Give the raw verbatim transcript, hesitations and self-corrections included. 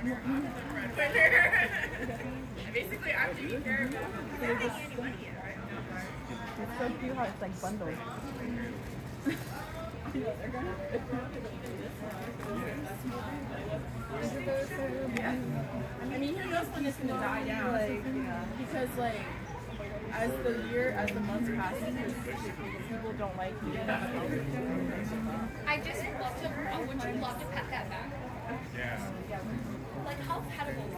Basically, I'm taking care of it. It's so cute how it's like bundled. I mean, who knows when it's gonna die down? Like, yeah. Because like, as the year, as the months pass, people don't like me. I just love to. I would you love to pet that back? Yeah. Like how petable